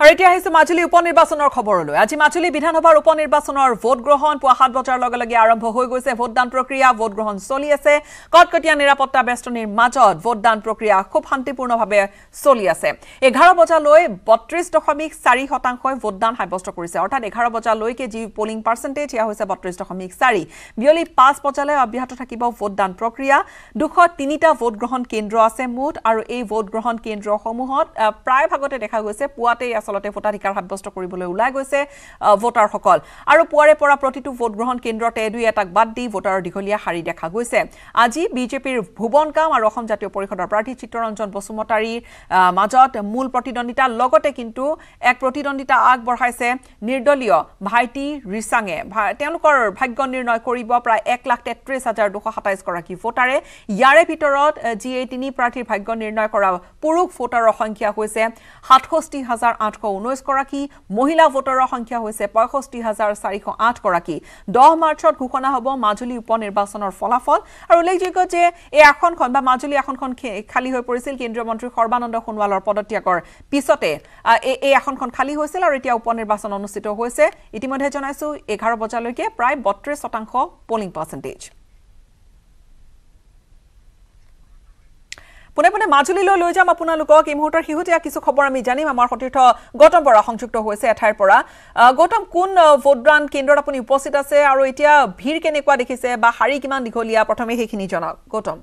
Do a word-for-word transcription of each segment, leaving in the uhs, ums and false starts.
আৰু এতিয়া আহিছে মাজুলী উপনিৰ্বাচনৰ খবৰলৈ আজি মাজুলী বিধানসভাৰ উপনিৰ্বাচনৰ ভোট গ্ৰহণ পুৱা সাত বজাৰ লগে লগে আৰম্ভ হৈ গৈছে ভোটদান প্ৰক্ৰিয়া ভোট গ্ৰহণ চলি আছে কটকটীয়া নিৰাপত্তা বেষ্টনীৰ মাজত ভোটদান প্ৰক্ৰিয়া খুব শান্তিপূৰ্ণভাৱে চলি আছে এঘাৰ বজালৈ বত্ৰিশ দশমিক চাৰি শতাংশই ভোটদান সাব্যস্ত কৰিছে অৰ্থাৎ এঘাৰ বজালৈকে যি পোলিং পাৰ্চেন্টেজ ইয়া হৈছে বত্ৰিশ দশমিক চাৰি বিয়লি পাঁচ বজালৈ অব্যাহত থাকিব ভোটদান প্ৰক্ৰিয়া দুশ তিনিটা ভোট গ্ৰহণ কেন্দ্ৰ আছে মুঠ আৰু এই ভোট গ্ৰহণ কেন্দ্ৰসমূহত প্ৰায় ভাগতে দেখা গৈছে পুৱাতে আসলতে ভোটাধিকাৰ সাব্যস্ত কৰিবলৈ ওলাই গৈছে ভোটাৰসকল আৰু পুৱাৰে পৰা প্ৰতিটো ভোট গ্ৰহণ কেন্দ্ৰতে দুই এটাক বাদ দি ভোটাৰৰ দীঘলীয়া শাৰী দেখা গৈছে আজি বিজেপিৰ ভুৱন কাম আৰু অসম জাতীয় পৰিষদৰ প্ৰাৰ্থী চিত্ৰৰঞ্জন বসুমতাৰীৰ মাজত মূল প্ৰতিদ্বন্দিতা লগতে কিন্তু এক প্ৰতিদ্বন্দিতা আগবঢ়াইছে নিৰ্দলীয় ভাইটি ৰিসাঙে তেওঁলোকৰ ভাগ্য নিৰ্ণয় কৰিব প্ৰায় এক লাখ তেত্ৰিশ হাজাৰ দুশ সাতাইশ গৰাকী ভোটাৰে ইয়াৰে ভিতৰত যি এই তিনি প্ৰাৰ্থীৰ ভাগ্য নিৰ্ণয় কৰা পুৰুষ ভোটাৰৰ সংখ্যা হৈছে সাতষষ্ঠি হাজাৰ আঠশ ঊনৈশ গৰাকী মহিলা ভোটাৰৰ সংখ্যা হৈছে পঁয়ষষ্ঠি হাজাৰ চাৰিশ আঠ গৰাকী দহ মাৰ্চত ঘোষণা হ'ব মাজুলী উপনিৰ্বাচনৰ ফলাফল আৰু উল্লেখযোগ্য যে এই আসনখন বা মাজুলী আসনখন খালী হৈ পৰিছিল কেন্দ্ৰীয় মন্ত্ৰী সৰ্বানন্দ সোণোৱালৰ পদত্যাগৰ পিছতে এই আসনখন খালী হৈছিল আৰু এতিয়া উপনিৰ্বাচন অনুষ্ঠিত হৈছে ইতিমধ্যে জনাইছো এঘাৰ বজালৈকে প্ৰায় বত্ৰিশ শতাংশ পোলিং পাৰ্চেন্টেজ পুনে পুনে মাজুলীলৈ লৈ যাম আপোনালোকক এই মুহূৰ্তৰ হিহুতীয়া কিছু খবৰ আমি জানিম আমাৰ সতীৰ্থ গৌতম বৰা সংযুক্ত হৈছে এঠাইৰ পৰা গৌতম কোন ভোটদান কেন্দ্ৰত আপুনি উপস্থিত আছে আৰু এতিয়া ভিৰ কেনেকুৱা দেখিছে বা শাৰী কিমান দীঘলীয়া প্ৰথমে সেইখিনি জনাওক গৌতম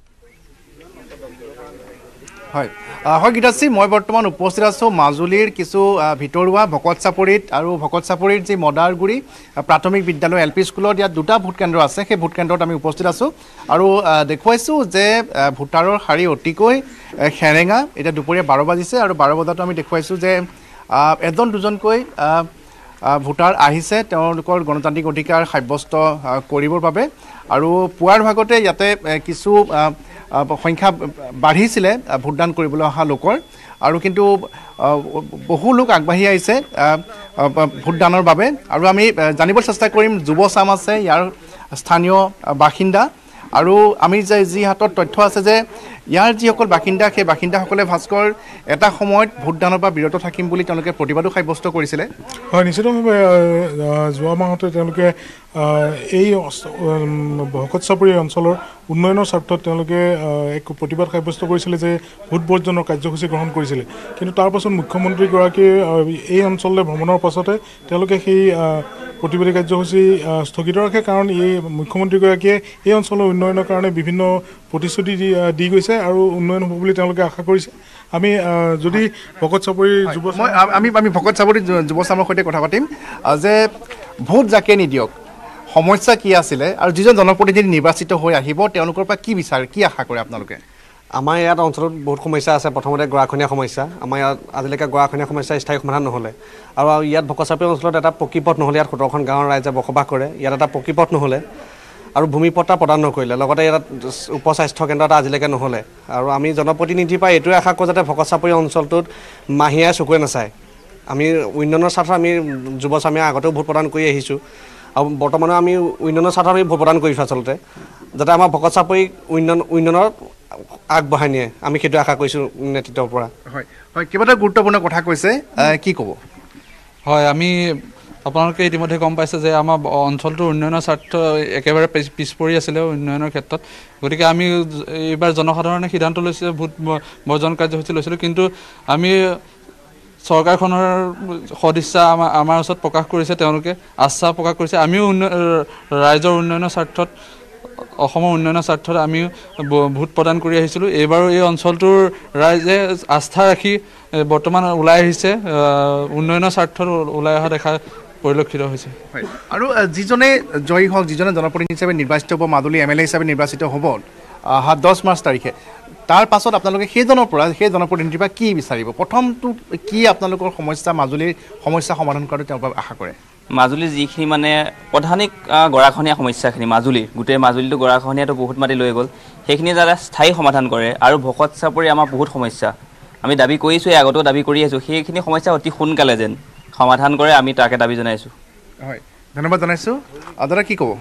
হয় হয় গীতাশ্ৰী মই বৰ্তমান উপস্থিত আছো মাজুলীৰ কিছু ভিতৰুৱা ভকত চাপৰিত আৰু ভকত চাপৰিৰ যি মদাৰগুৰি প্ৰাথমিক বিদ্যালয় এল পি স্কুলত ইয়াত দুটা ভোট কেন্দ্ৰ আছে সেই ভোট কেন্দ্ৰত আমি উপস্থিত আছো আৰু দেখুৱাইছো যে ভোটাৰৰ শাৰী অতিকৈ খেৰেঙা এতিয়া দুপৰীয়া বাৰ বাজিছে আৰু বাৰ বজাতো আমি দেখুৱাইছো যে এজন দুজনকৈ ভোটাৰ আহিছে তেওঁলোকৰ গণতান্ত্ৰিক অধিকাৰ সাব্যস্ত কৰিবৰ বাবে আৰু পুৱাৰ ভাগতে ইয়াতে কিছু সংখ্যা বাঢ়িছিলে ভোটদান কৰিবলৈ অহা লোকৰ আৰু কিন্তু বহু লোক আগবাঢ়ি আহিছে ভোটদানৰ বাবে আৰু আমি জানিবলৈ চেষ্টা কৰিম যুৱ চাম আছে ইয়াৰ স্থানীয় বাসিন্দা আৰু আমি যে যি হাতত তথ্য আছে যে ইয়াৰ যিসকল বাসিন্দা সেই বাসিন্দাসকলে ভাস্কৰ এটা সময়ত ভোটদানৰ পৰা বিৰত থাকিম বুলি তেওঁলোকে প্ৰতিবাদো সাব্যস্ত কৰিছিলে হয় নিশ্চিতভাৱে যোৱা মাহতে তেওঁলোকে এই ভকত চাপৰি অঞ্চলৰ উন্নয়নৰ স্বাৰ্থত তেওঁলোকে এক প্ৰতিবাদ সাব্যস্ত কৰিছিলে যে ভোট বৰ্জনৰ কাৰ্যসূচী গ্ৰহণ কৰিছিলে কিন্তু তাৰ পাছত মুখ্যমন্ত্ৰীগৰাকীয়ে এই অঞ্চললৈ ভ্ৰমণৰ পাছতে তেওঁলোকে সেই প্ৰতিবাদী কাৰ্যসূচী স্থগিত ৰাখে কাৰণ এই মুখ্যমন্ত্ৰীগৰাকীয়ে এই অঞ্চলৰ উন্নয়নৰ কাৰণে বিভিন্ন প্ৰতিশ্ৰুতি দি গৈছে আৰু উন্নয়ন হ'ব বুলি তেওঁলোকে আশা কৰিছে আমি যদি ভকত চাপৰি যুৱ আমি আমি ভকত চাপৰি যুৱ চামৰ সৈতে কথা পাতিম যে ভোট যাকে নিদিয়ক সমস্যা কি আছিলে আৰু যিজন জনপ্ৰতিনিধি নিৰ্বাচিত হৈ আহিব তেওঁলোকৰ পৰা কি বিচাৰে কি আশা কৰে আপোনালোকে আমাৰ ইয়াত অঞ্চলত বহুত সমস্যা আছে প্ৰথমতে গৰাখনীয়া সমস্যা আমাৰ ইয়াত আজিলৈকে গৰাখনীয়া সমস্যা স্থায়ী সমাধান নহ'লে আৰু ইয়াত ভকত চাপৰি অঞ্চলত এটা পকীপথ নহ'লে ইয়াত সোতৰখন গাঁৱৰ ৰাইজে বসবাস কৰে ইয়াত এটা পকীপথ নহ'লে আৰু ভূমিপট্টা প্ৰদান নকৰিলে লগতে ইয়াত উপ স্বাস্থ্য কেন্দ্ৰ এটা আজিলৈকে নহ'লে আৰু আমি জনপ্ৰতিনিধিৰ পৰা এইটোৱে আশা কৰোঁ যাতে ভকত চাপৰি অঞ্চলটোত মাহীয়াই চকুৱে নাচায় আমি উন্নয়নৰ স্বাৰ্থত আমি যুৱ চামে আগতেও ভোট প্ৰদান কৰি আহিছোঁ আৰু বৰ্তমানে আমি উন্নয়নৰ স্বাৰ্থত আমি ভোট প্ৰদান কৰিছোঁ আচলতে যাতে আমাৰ ভকত চাপৰি উন্নয়ন উন্নয়নত আগবঢ়াই নিয়ে আমি সেইটো আশা কৰিছোঁ নেতৃত্বৰ পৰা হয় হয় কেইবাটাও গুৰুত্বপূৰ্ণ কথা কৈছে কি ক'ব হয় আমি আপোনালোকে ইতিমধ্যে গম পাইছে যে আমাৰ অঞ্চলটোৰ উন্নয়নৰ স্বাৰ্থ একেবাৰে পিছ পৰি আছিলে উন্নয়নৰ ক্ষেত্ৰত গতিকে আমি এইবাৰ জনসাধাৰণে সিদ্ধান্ত লৈছে ভোট বৰ্জন কাৰ্যসূচী লৈছিলোঁ কিন্তু আমি চৰকাৰখনৰ সদিচ্ছা আমাৰ আমাৰ ওচৰত প্ৰকাশ কৰিছে তেওঁলোকে আস্থা প্ৰকাশ কৰিছে আমিও ৰাইজৰ উন্নয়নৰ স্বাৰ্থত অসমৰ উন্নয়নৰ স্বাৰ্থত আমি ভোট প্ৰদান কৰি আহিছিলোঁ এইবাৰো এই অঞ্চলটোৰ ৰাইজে আস্থা ৰাখি বৰ্তমান ওলাই আহিছে উন্নয়নৰ স্বাৰ্থত ওলাই অহা দেখা পৰিলক্ষিত হৈছে হয় আৰু যিজনে জয়ী হওক যিজনে জনপ্ৰতিনিধি হিচাপে নিৰ্বাচিত হ'ব মাজুলী এম এল এ হিচাপে নিৰ্বাচিত হ'ব অহা দহ মাৰ্চ তাৰিখে তাৰ পাছত আপোনালোকে সেইজনৰ পৰা সেই জনপ্ৰতিনিধিৰ পৰা কি বিচাৰিব প্ৰথমটো কি আপোনালোকৰ সমস্যা মাজুলীৰ সমস্যা সমাধান কৰাটো তেওঁৰ পৰা আশা কৰে মাজুলীৰ যিখিনি মানে প্ৰধানিক গৰাখনীয়া সমস্যাখিনি মাজুলীৰ গোটেই মাজুলীটো গৰাখনীয়াটো বহুত মাটি লৈ গ'ল সেইখিনি যাতে স্থায়ী সমাধান কৰে আৰু ভকত চাপৰি আমাৰ বহুত সমস্যা আমি দাবী কৰিছোঁ আগতেও দাবী কৰি আছোঁ সেইখিনি সমস্যা অতি সোনকালে যেন সমাধান কৰে আমি তাকে দাবী জনাইছোঁ হয় ধন্যবাদ জনাইছোঁ দাদা কি ক'ব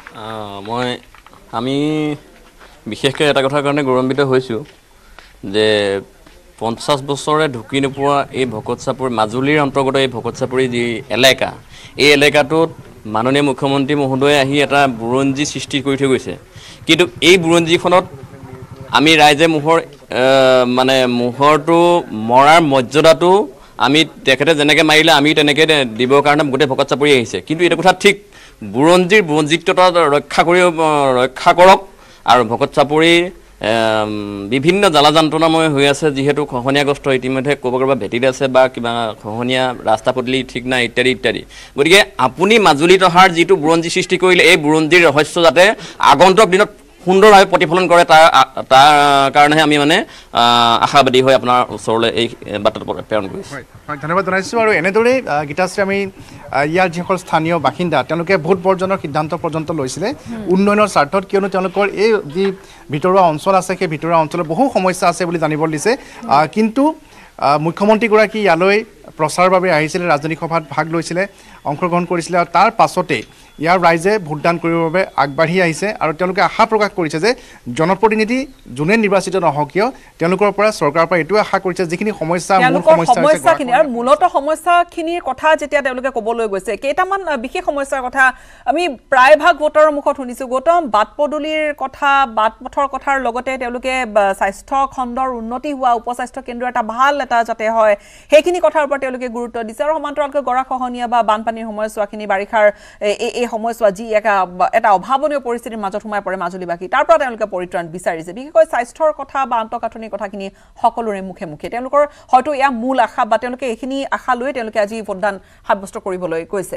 মই আমি বিশেষকৈ এটা কথাৰ কাৰণে গৌৰৱান্বিত হৈছোঁ যে পঞ্চাছ বছৰে ঢুকি নোপোৱা এই ভকতচাপৰি মাজুলীৰ অন্তৰ্গত এই ভকতচাপৰি যি এলেকা এই এলেকাটোত মাননীয় মুখ্যমন্ত্ৰী মহোদয়ে আহি এটা বুৰঞ্জী সৃষ্টি কৰি থৈ গৈছে কিন্তু এই বুৰঞ্জীখনত আমি ৰাইজে মোহৰ মানে মোহৰটো মৰাৰ মৰ্যাদাটো আমি তেখেতে যেনেকৈ মাৰিলে আমি তেনেকৈ দিবৰ কাৰণে গোটেই ভকতচাপৰি আহিছে কিন্তু এইটো কথা ঠিক বুৰঞ্জীৰ বুৰঞ্জিত্বতা ৰক্ষা কৰি ৰক্ষা কৰক আৰু ভকতচাপৰি বিভিন্ন জ্বালা যন্ত্ৰণাময় হৈ আছে যিহেতু খহনীয়াগ্ৰস্ত ইতিমধ্যে ক'ব ক'ৰবাত ভেটিত আছে বা কিবা খহনীয়া ৰাস্তা পদূলি ঠিক নাই ইত্যাদি ইত্যাদি গতিকে আপুনি মাজুলীত অহাৰ যিটো বুৰঞ্জী সৃষ্টি কৰিলে এই বুৰঞ্জীৰ ৰহস্য যাতে আগন্তুক দিনত সুন্দৰভাৱে প্ৰতিফলন কৰে তাৰ তাৰ কাৰণেহে আমি মানে আশাবাদী হৈ আপোনাৰ ওচৰলৈ এই বাৰ্তাটো প্ৰেৰণ কৰিছোঁ হয় ধন্যবাদ জনাইছোঁ আৰু এনেদৰেই গীতাশ্ৰী আমি ইয়াৰ যিসকল স্থানীয় বাসিন্দা তেওঁলোকে ভোট বৰ্জনৰ সিদ্ধান্ত পৰ্যন্ত লৈছিলে উন্নয়নৰ স্বাৰ্থত কিয়নো তেওঁলোকৰ এই যি ভিতৰুৱা অঞ্চল আছে সেই ভিতৰুৱা অঞ্চলত বহু সমস্যা আছে বুলি জানিব দিছে কিন্তু মুখ্যমন্ত্ৰীগৰাকী ইয়ালৈ প্ৰচাৰৰ বাবে আহিছিলে ৰাজধানী সভাত ভাগ লৈছিলে অংশগ্ৰহণ কৰিছিলে আৰু তাৰ পাছতেই ইয়াৰ ৰাইজে ভোটদান কৰিবৰ বাবে আগবাঢ়ি আহিছে আৰু তেওঁলোকে আশা প্ৰকাশ কৰিছে যে জনপ্ৰতিনিধি যোনে নিৰ্বাচিত নহওক কিয় তেওঁলোকৰ পৰা চৰকাৰৰ পৰা এইটো আশা কৰিছে যিখিনি সমস্যা মূল সমস্যা সমস্যাখিনি আৰু মূলত সমস্যাখিনিৰ কথা যেতিয়া তেওঁলোকে ক'বলৈ গৈছে কেইটামান বিশেষ সমস্যাৰ কথা আমি প্ৰায়ভাগ ভোটাৰৰ মুখত শুনিছোঁ গৌতম বাট পদূলিৰ কথা বাট পথৰ কথাৰ লগতে তেওঁলোকে স্বাস্থ্য খণ্ডৰ উন্নতি হোৱা উপস্বাস্থ্য কেন্দ্ৰ এটা ভাল এটা যাতে হয় সেইখিনি কথাৰ ওপৰত তেওঁলোকে গুৰুত্ব দিছে আৰু সমান্তৰালকৈ গৰাখহনীয়া বা বানপানীৰ সময়ছোৱাখিনি বাৰিষাৰ এই সময়ছোৱা যি এটা অভাৱনীয় পৰিস্থিতিৰ মাজত সোমাই পৰে মাজুলীবাসী তাৰ পৰা তেওঁলোকে পৰিত্ৰাণ বিচাৰিছে বিশেষকৈ স্বাস্থ্যৰ কথা বা আন্তঃগাঁথনিৰ কথাখিনি সকলোৰে মুখে মুখে তেওঁলোকৰ হয়তো এয়া মূল আশা বা তেওঁলোকে এইখিনি আশা লৈ তেওঁলোকে আজি ভোটদান সাব্যস্ত কৰিবলৈ কৈছে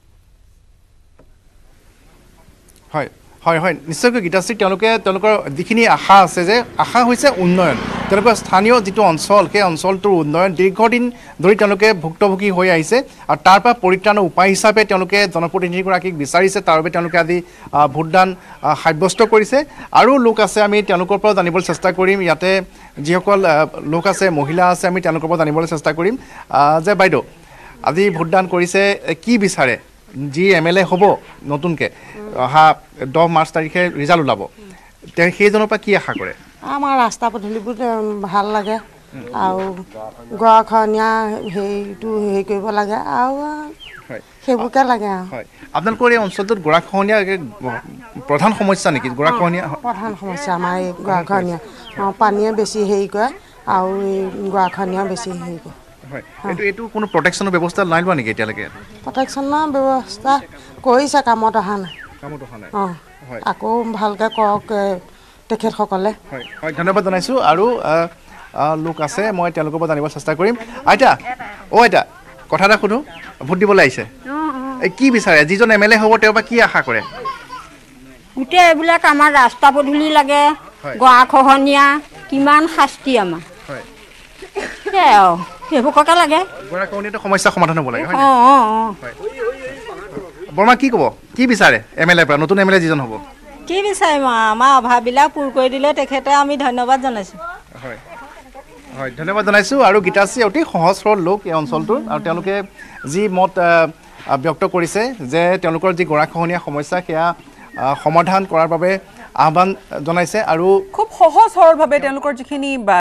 হয় হয় হয় নিশ্চয়কৈ গীতাশ্ৰী তেওঁলোকে তেওঁলোকৰ যিখিনি আশা আছে যে আশা হৈছে উন্নয়ন তেওঁলোকৰ স্থানীয় যিটো অঞ্চল সেই অঞ্চলটোৰ উন্নয়ন দীৰ্ঘদিন ধৰি তেওঁলোকে ভুক্তভোগী হৈ আহিছে আৰু তাৰ পৰা পৰিত্ৰাণৰ উপায় হিচাপে তেওঁলোকে জনপ্ৰতিনিধিগৰাকীক বিচাৰিছে তাৰ বাবে তেওঁলোকে আজি ভোটদান সাব্যস্ত কৰিছে আৰু লোক আছে আমি তেওঁলোকৰ পৰা জানিবলৈ চেষ্টা কৰিম ইয়াতে যিসকল লোক আছে মহিলা আছে আমি তেওঁলোকৰ পৰা জানিবলৈ চেষ্টা কৰিম যে বাইদেউ আজি ভোটদান কৰিছে কি বিচাৰে যি এম এল এ হ'ব নতুনকৈ অহা দহ মাৰ্চ তাৰিখে ৰিজাল্ট ওলাব তেওঁ সেইজনৰ পৰা কি আশা কৰে আমাৰ ৰাস্তা পদূলিবোৰ ভাল লাগে আৰু গৰাখহনীয়া হেৰিটো হেৰি কৰিব লাগে আৰু সেইবোৰকে লাগে হয় আপোনালোকৰ এই অঞ্চলটোত গৰাখহনীয়া প্ৰধান সমস্যা নেকি গৰাখহনীয়া প্ৰধান সমস্যা আমাৰ এই গৰাখহনীয়া পানীয়ে বেছি হেৰি কৰে আৰু এই গৰাখহনীয়া বেছি হেৰি কৰে হয় এইটো এইটো কোনো প্ৰটেকশ্যনৰ ব্যৱস্থা নাই লোৱা নেকি এতিয়ালৈকে প্ৰটেকশ্যনৰ ব্যৱস্থা কৰিছে কামত অহা নাই কামত অহা নাই অঁ আকৌ ভালকৈ কৰক তেখেতসকলে হয় হয় ধন্যবাদ জনাইছোঁ আৰু লোক আছে মই তেওঁলোকৰ পৰা জানিব চেষ্টা কৰিম আইতা অ' আইতা কথা এটা সোধোঁ ভোট দিবলৈ আহিছে এই কি বিচাৰে যিজন এম এল এ হ'ব তেওঁৰ পৰা কি আশা কৰে গোটেই এইবিলাক আমাৰ ৰাস্তা পদূলি লাগে গৰাখহনীয়া কিমান শাস্তি আমাৰ হয় সেয়াই আৰু সেইবোৰকে লাগে গৰাখহনীয়াটো সমস্যা সমাধান হ'ব লাগে হয় অঁ অঁ অঁ বৰ্মা কি ক'ব কি বিচাৰে এম এল এৰ পৰা নতুন এম এল এ যিজন হ'ব কি বিচাৰিম আমাৰ অভাৱবিলাক পূৰ কৰি দিলে তেখেতে আমি ধন্যবাদ জনাইছোঁ হয় হয় ধন্যবাদ জনাইছোঁ আৰু গীতাশ্ৰী অতি সহজ সৰল লোক এই অঞ্চলটোৰ আৰু তেওঁলোকে যি মত ব্যক্ত কৰিছে যে তেওঁলোকৰ যি গৰাখহনীয়া সমস্যা সেয়া সমাধান কৰাৰ বাবে আহ্বান জনাইছে আৰু খুব সহজ সৰলভাৱে তেওঁলোকৰ যিখিনি